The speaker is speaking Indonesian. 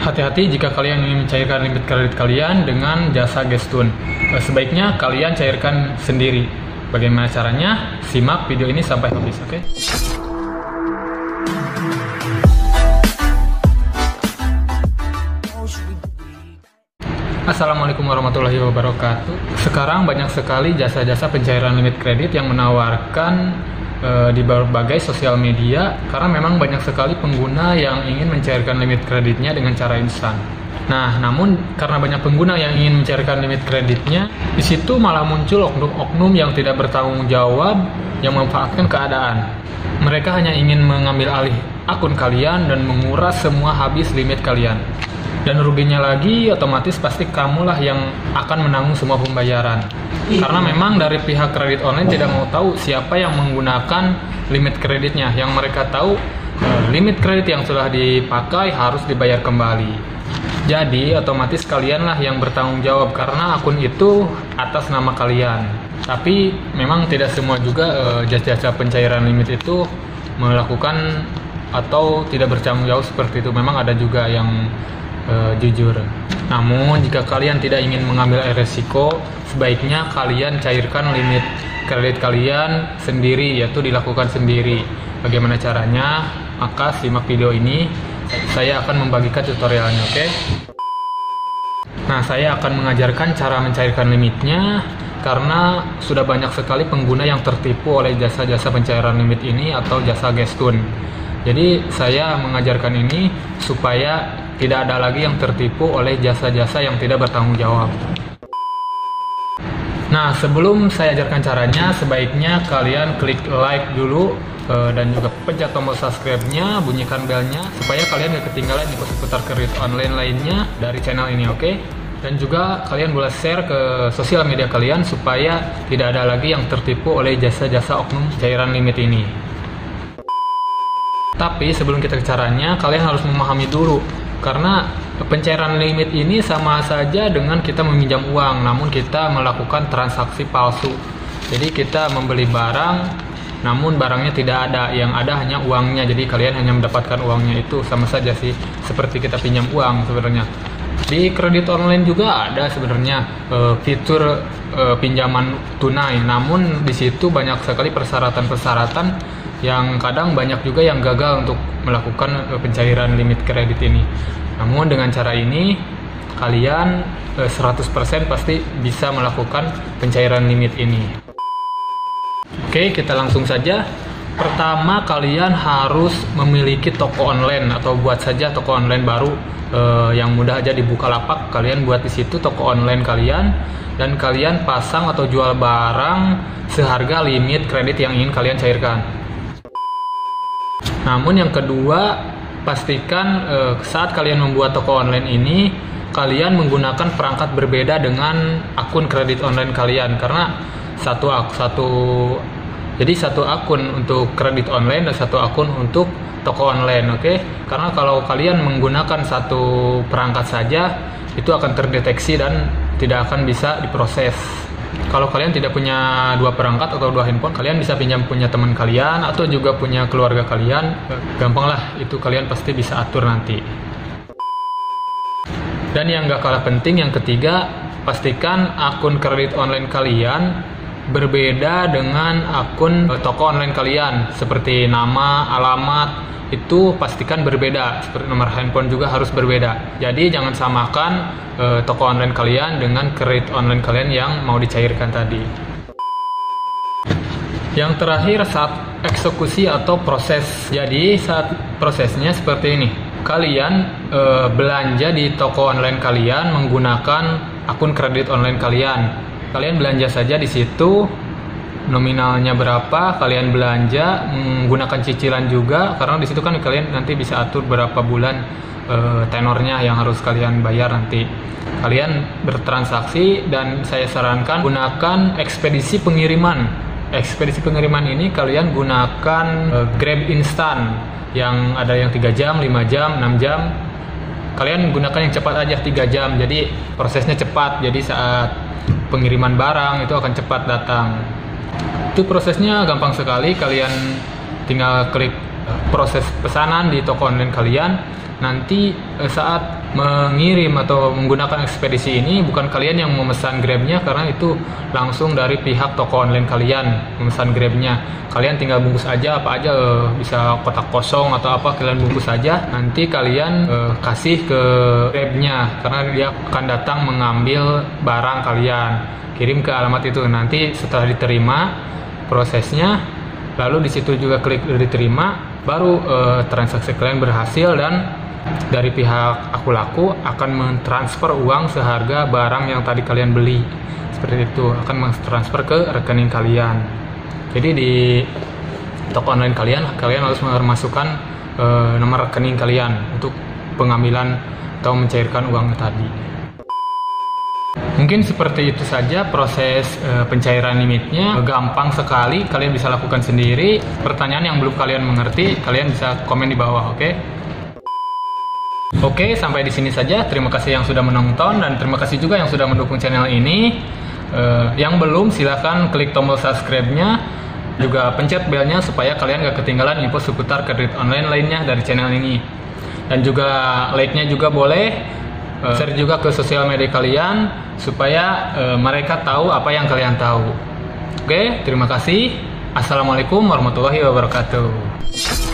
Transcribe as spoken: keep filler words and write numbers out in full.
Hati-hati jika kalian ingin mencairkan limit kredit kalian dengan jasa Gestun. Sebaiknya kalian cairkan sendiri. Bagaimana caranya? Simak video ini sampai habis, oke? Assalamualaikum warahmatullahi wabarakatuh. Sekarang banyak sekali jasa-jasa pencairan limit kredit yang menawarkan di berbagai sosial media, karena memang banyak sekali pengguna yang ingin mencairkan limit kreditnya dengan cara instan. Nah, namun karena banyak pengguna yang ingin mencairkan limit kreditnya, di situ malah muncul oknum-oknum yang tidak bertanggung jawab yang memanfaatkan keadaan. Mereka hanya ingin mengambil alih akun kalian dan menguras semua habis limit kalian. Dan ruginya lagi, otomatis pasti kamulah yang akan menanggung semua pembayaran. Karena memang dari pihak kredit online tidak mau tahu siapa yang menggunakan limit kreditnya. Yang mereka tahu, limit kredit yang sudah dipakai harus dibayar kembali. Jadi, otomatis kalianlah yang bertanggung jawab karena akun itu atas nama kalian. Tapi, memang tidak semua juga jasa-jasa pencairan limit itu melakukan atau tidak bertanggung jawab seperti itu. Memang ada juga yang Uh, jujur. Namun jika kalian tidak ingin mengambil resiko, sebaiknya kalian cairkan limit kredit kalian sendiri, yaitu dilakukan sendiri. Bagaimana caranya? Maka simak video ini, saya akan membagikan tutorialnya, oke? Okay? Nah, saya akan mengajarkan cara mencairkan limitnya, karena sudah banyak sekali pengguna yang tertipu oleh jasa-jasa pencairan limit ini atau jasa Gestun. Jadi saya mengajarkan ini supaya tidak ada lagi yang tertipu oleh jasa-jasa yang tidak bertanggung jawab. Nah, sebelum saya ajarkan caranya, sebaiknya kalian klik like dulu uh, dan juga pencet tombol subscribe-nya, bunyikan belnya supaya kalian gak ketinggalan info seputar kredit online lainnya dari channel ini, oke? Okay? Dan juga kalian boleh share ke sosial media kalian supaya tidak ada lagi yang tertipu oleh jasa-jasa oknum cairan limit ini. Tapi sebelum kita ke caranya, kalian harus memahami dulu, karena pencairan limit ini sama saja dengan kita meminjam uang, namun kita melakukan transaksi palsu. Jadi kita membeli barang, namun barangnya tidak ada, yang ada hanya uangnya. Jadi kalian hanya mendapatkan uangnya, itu sama saja sih seperti kita pinjam uang sebenarnya. Di kredit online juga ada sebenarnya e, fitur e, pinjaman tunai, namun di situ banyak sekali persyaratan-persyaratan yang kadang banyak juga yang gagal untuk melakukan pencairan limit kredit ini. Namun dengan cara ini kalian seratus persen pasti bisa melakukan pencairan limit ini. Oke, kita langsung saja. Pertama, kalian harus memiliki toko online atau buat saja toko online baru eh, yang mudah aja di Bukalapak. Kalian buat di situ toko online kalian dan kalian pasang atau jual barang seharga limit kredit yang ingin kalian cairkan. Namun yang kedua, pastikan eh, saat kalian membuat toko online ini, kalian menggunakan perangkat berbeda dengan akun kredit online kalian, karena satu satu jadi satu akun untuk kredit online dan satu akun untuk toko online, oke? Okay? Karena kalau kalian menggunakan satu perangkat saja, itu akan terdeteksi dan tidak akan bisa diproses. Kalau kalian tidak punya dua perangkat atau dua handphone, kalian bisa pinjam punya teman kalian atau juga punya keluarga kalian. Gampang lah, itu kalian pasti bisa atur nanti. Dan yang gak kalah penting, yang ketiga, pastikan akun kredit online kalian berbeda dengan akun toko online kalian. Seperti nama, alamat, itu pastikan berbeda. Seperti nomor handphone juga harus berbeda. Jadi jangan samakan e, toko online kalian dengan kredit online kalian yang mau dicairkan tadi. Yang terakhir, saat eksekusi atau proses. Jadi saat prosesnya seperti ini. Kalian e, belanja di toko online kalian menggunakan akun kredit online kalian. Kalian belanja saja di situ. Nominalnya berapa, kalian belanja menggunakan cicilan juga, karena di situ kan kalian nanti bisa atur berapa bulan e, tenornya yang harus kalian bayar nanti. Kalian bertransaksi dan saya sarankan gunakan ekspedisi pengiriman. Ekspedisi pengiriman ini kalian gunakan e, Grab instan yang ada yang tiga jam, lima jam, enam jam. Kalian gunakan yang cepat aja, tiga jam. Jadi prosesnya cepat. Jadi saat pengiriman barang itu akan cepat datang. Itu prosesnya gampang sekali, kalian tinggal klik proses pesanan di toko online kalian. Nanti saat mengirim atau menggunakan ekspedisi ini bukan kalian yang memesan Grabnya, karena itu langsung dari pihak toko online kalian memesan Grabnya. Kalian tinggal bungkus aja apa aja, eh, bisa kotak kosong atau apa, kalian bungkus aja. Nanti kalian eh, kasih ke Grabnya, karena dia akan datang mengambil barang kalian, kirim ke alamat itu. Nanti setelah diterima prosesnya, lalu di situ juga klik diterima, baru eh, transaksi kalian berhasil dan dari pihak Aku Laku akan mentransfer uang seharga barang yang tadi kalian beli. Seperti itu, akan mentransfer ke rekening kalian. Jadi di toko online kalian, kalian harus memasukkan e, nomor rekening kalian untuk pengambilan atau mencairkan uang tadi. Mungkin seperti itu saja proses e, pencairan limitnya. Gampang sekali, kalian bisa lakukan sendiri. Pertanyaan yang belum kalian mengerti, kalian bisa komen di bawah, oke? Okay? Oke, sampai di sini saja. Terima kasih yang sudah menonton dan terima kasih juga yang sudah mendukung channel ini. Uh, yang belum, silahkan klik tombol subscribe-nya, juga pencet belnya supaya kalian gak ketinggalan info seputar kredit online lainnya dari channel ini. Dan juga like-nya juga boleh, uh, share juga ke sosial media kalian supaya uh, mereka tahu apa yang kalian tahu. Oke, terima kasih. Assalamualaikum warahmatullahi wabarakatuh.